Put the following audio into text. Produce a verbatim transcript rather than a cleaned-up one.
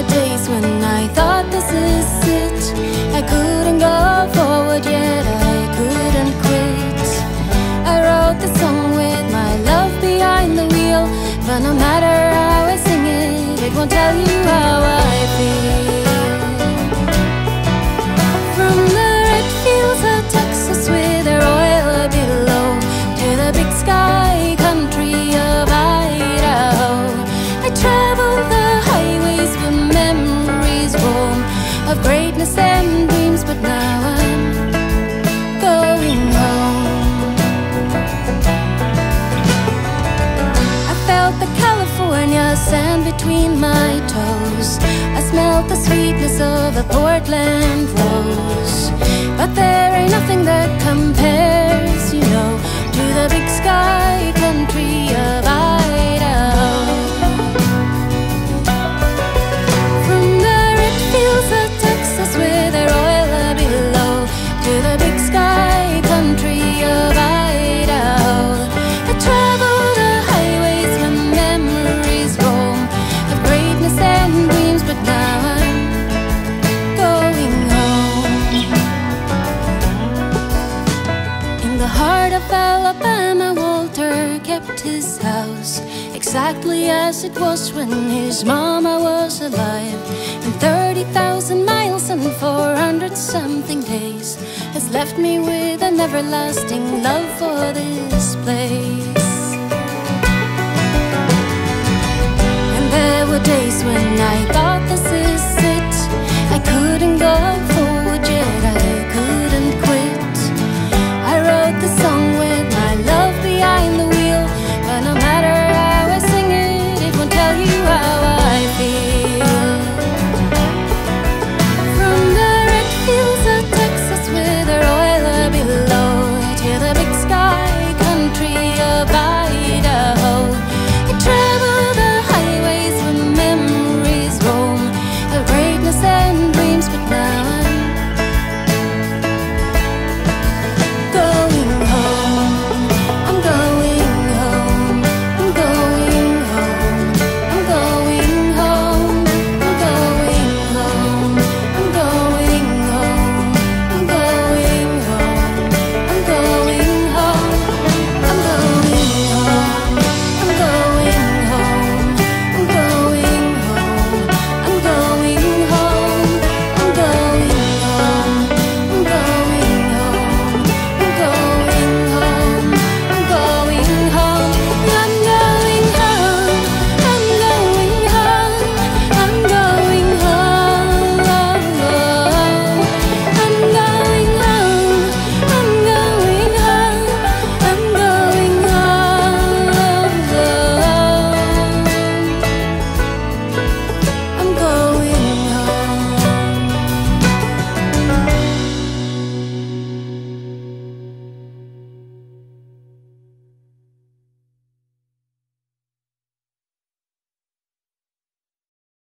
were days when I thought this is it. I couldn't go forward yet I couldn't quit. I wrote the song with my love behind the wheel, but no matter how I sing it, it won't tell you how I feel. From the red fields of Texas with their oil below, to the big sky country of Idaho, I traveled the highways where memories roam of greatness and dreams, but now I'm going home. I felt the California sand between my toes. I smelled the sweetness of a Portland rose. But there ain't nothing that compares, you know, to the big sky country of Idaho. From the red fields of Texas with their oil below, to the big sky country of Idaho, I traveled the highways where memories roam of greatness and dreams, but now I'm going home. In the heart of Alabama, Walter kept his house exactly as it was when his mama was alive. And thirty thousand miles and four hundred something days has left me with an everlasting love for this place. And there were days